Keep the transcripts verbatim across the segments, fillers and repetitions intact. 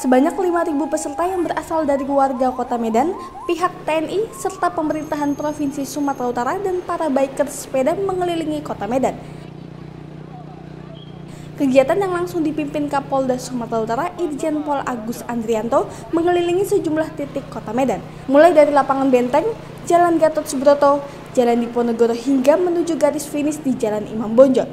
Sebanyak lima ribu peserta yang berasal dari warga Kota Medan, pihak T N I, serta pemerintahan Provinsi Sumatera Utara dan para bikers sepeda mengelilingi Kota Medan. Kegiatan yang langsung dipimpin Kapolda Sumatera Utara, Irjen Pol Agus Andrianto, mengelilingi sejumlah titik Kota Medan, mulai dari lapangan Benteng, Jalan Gatot Subroto, Jalan Diponegoro hingga menuju garis finish di Jalan Imam Bonjol.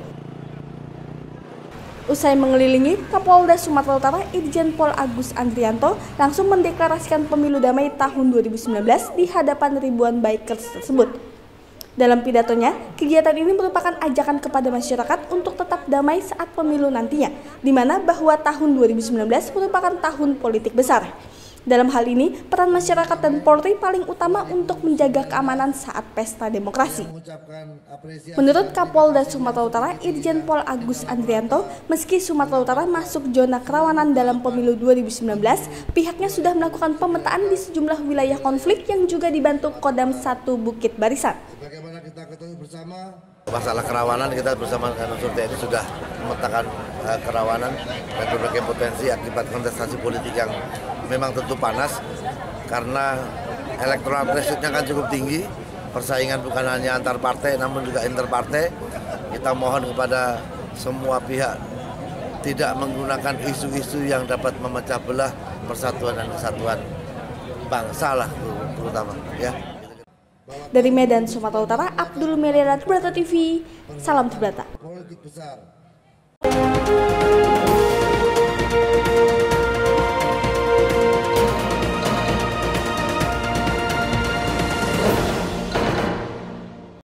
Usai mengelilingi, Kapolda Sumatera Utara, Irjen Pol Agus Andrianto, langsung mendeklarasikan pemilu damai tahun dua ribu sembilan belas di hadapan ribuan bikers tersebut. Dalam pidatonya, kegiatan ini merupakan ajakan kepada masyarakat untuk tetap damai saat pemilu nantinya, di mana bahwa tahun dua ribu sembilan belas merupakan tahun politik besar. Dalam hal ini, peran masyarakat dan Polri paling utama untuk menjaga keamanan saat pesta demokrasi. Menurut Kapolda Sumatera Utara, Irjen Pol Agus Andrianto, meski Sumatera Utara masuk zona kerawanan dalam pemilu dua ribu sembilan belas, pihaknya sudah melakukan pemetaan di sejumlah wilayah konflik yang juga dibantu Kodam satu Bukit Barisan. Bagaimana kita ketahui bersama masalah kerawanan, kita bersama dengan unsur T N I sudah memetakan uh, kerawanan dan berbagai potensi akibat kontestasi politik yang memang tentu panas karena electoral threshold-nya kan cukup tinggi, persaingan bukan hanya antar partai namun juga inter partai. Kita mohon kepada semua pihak tidak menggunakan isu-isu yang dapat memecah belah persatuan dan kesatuan bangsa lah terutama ya. Dari Medan, Sumatera Utara, Abdul Melirat, Tribrata T V, salam Tribrata.